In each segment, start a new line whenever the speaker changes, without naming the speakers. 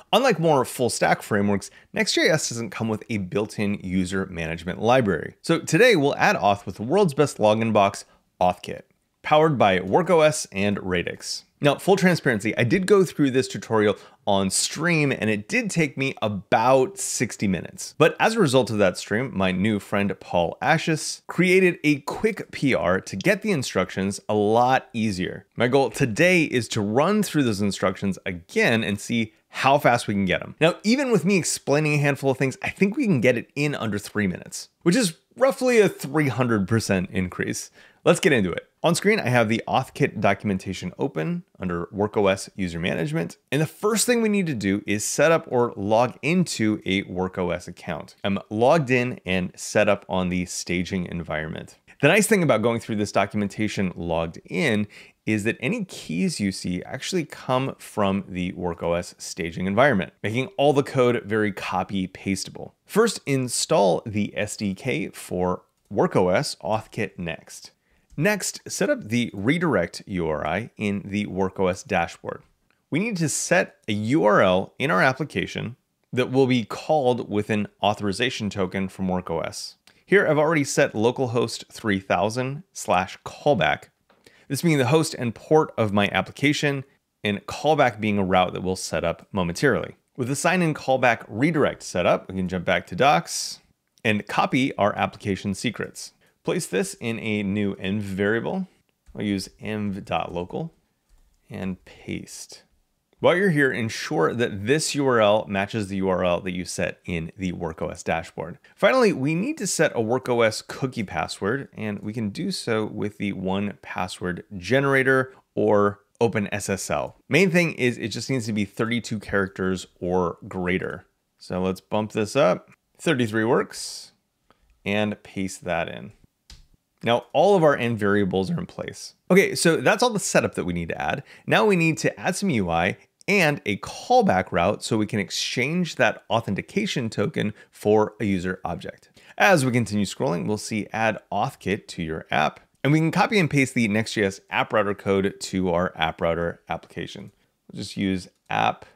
Unlike more full stack frameworks, Next.js doesn't come with a built-in user management library. So today we'll add auth with the world's best login box, AuthKit, powered by WorkOS and Radix. Now, full transparency, I did go through this tutorial on stream and it did take me about 60 minutes. But as a result of that stream, my new friend Paul Ashes created a quick PR to get the instructions a lot easier. My goal today is to run through those instructions again and see how fast we can get them. Now, even with me explaining a handful of things, I think we can get it in under 3 minutes, which is roughly a 300% increase. Let's get into it. On screen, I have the AuthKit documentation open under WorkOS User Management. And the first thing we need to do is set up or log into a WorkOS account. I'm logged in and set up on the staging environment. The nice thing about going through this documentation logged in is that any keys you see actually come from the WorkOS staging environment, making all the code very copy pastable. First, install the SDK for WorkOS AuthKit Next. Next, set up the redirect URI in the WorkOS dashboard. We need to set a URL in our application that will be called with an authorization token from WorkOS. Here, I've already set localhost 3000/callback. This being the host and port of my application, and callback being a route that we'll set up momentarily. With the sign-in callback redirect set up, we can jump back to docs and copy our application secrets. Place this in a new env variable. I'll use env.local and paste. While you're here, ensure that this URL matches the URL that you set in the WorkOS dashboard. Finally, we need to set a WorkOS cookie password, and we can do so with the 1Password generator or OpenSSL. Main thing is it just needs to be 32 characters or greater. So let's bump this up. 33 works, and paste that in. Now, all of our env variables are in place. Okay, so that's all the setup that we need to add. Now we need to add some UI and a callback route so we can exchange that authentication token for a user object. As we continue scrolling, we'll see add AuthKit to your app, and we can copy and paste the Next.js App Router code to our App Router application. We'll just use app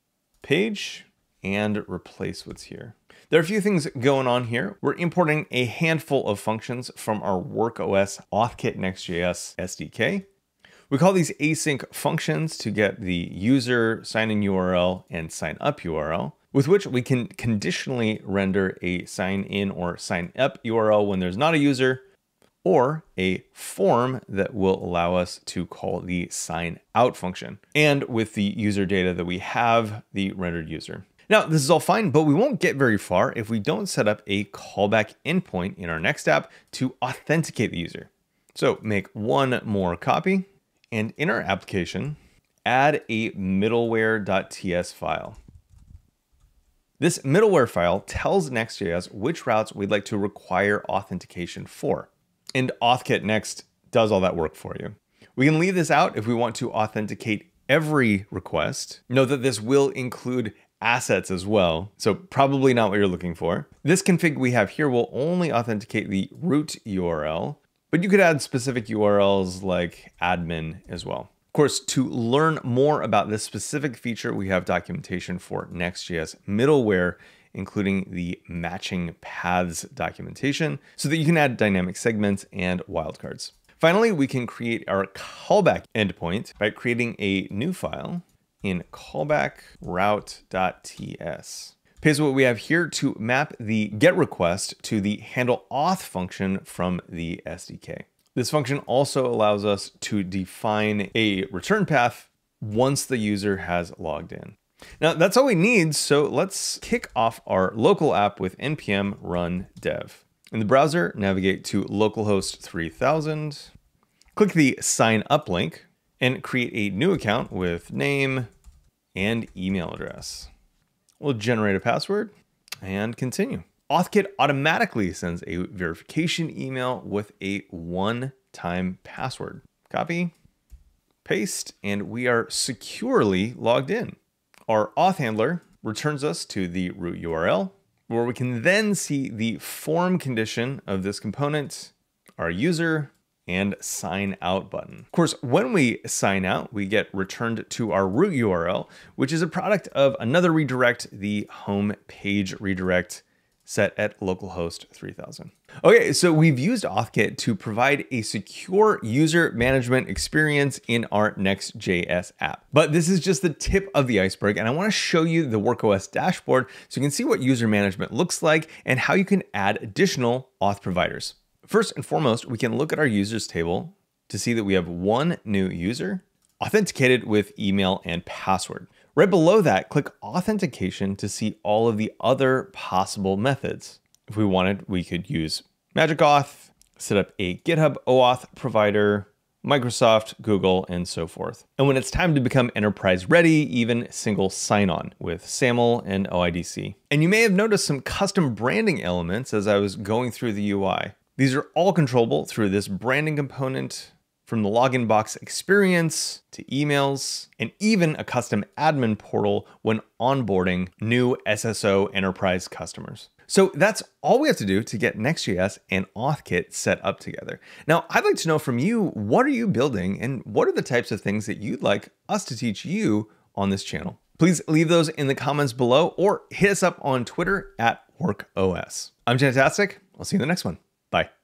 page and replace what's here. There are a few things going on here. We're importing a handful of functions from our WorkOS AuthKit Next.js SDK. We call these async functions to get the user sign-in URL and sign-up URL, with which we can conditionally render a sign-in or sign-up URL when there's not a user, or a form that will allow us to call the sign-out function, and with the user data that we have, the rendered user. Now, this is all fine, but we won't get very far if we don't set up a callback endpoint in our next app to authenticate the user. So make one more copy, and in our application, add a middleware.ts file. This middleware file tells Next.js which routes we'd like to require authentication for. And AuthKit Next does all that work for you. We can leave this out if we want to authenticate every request. Note that this will include assets as well, so probably not what you're looking for. This config we have here will only authenticate the root URL, but you could add specific URLs like admin as well. Of course, to learn more about this specific feature, we have documentation for Next.js middleware, including the matching paths documentation, so that you can add dynamic segments and wildcards. Finally, we can create our callback endpoint by creating a new file in callback route.ts. Paste what we have here to map the GET request to the handle auth function from the SDK. This function also allows us to define a return path once the user has logged in. Now that's all we need, so let's kick off our local app with npm run dev. In the browser, navigate to localhost 3000, click the sign up link, and create a new account with name and email address. We'll generate a password and continue. AuthKit automatically sends a verification email with a one-time password. Copy, paste, and we are securely logged in. Our auth handler returns us to the root URL, where we can then see the form condition of this component, our user, and sign out button. Of course, when we sign out, we get returned to our root URL, which is a product of another redirect, the home page redirect set at localhost 3000. Okay, so we've used AuthKit to provide a secure user management experience in our Next.js app. But this is just the tip of the iceberg, and I want to show you the workOS dashboard so you can see what user management looks like and how you can add additional auth providers. First and foremost, we can look at our users table to see that we have one new user authenticated with email and password. Right below that, click Authentication to see all of the other possible methods. If we wanted, we could use Magic Auth, set up a GitHub OAuth provider, Microsoft, Google, and so forth. And when it's time to become enterprise ready, even single sign-on with SAML and OIDC. And you may have noticed some custom branding elements as I was going through the UI. These are all controllable through this branding component, from the login box experience to emails, and even a custom admin portal when onboarding new SSO enterprise customers. So that's all we have to do to get Next.js and AuthKit set up together. Now, I'd like to know from you, what are you building and what are the types of things that you'd like us to teach you on this channel? Please leave those in the comments below or hit us up on Twitter at workOS. I'm Fantastic. I'll see you in the next one. Bye.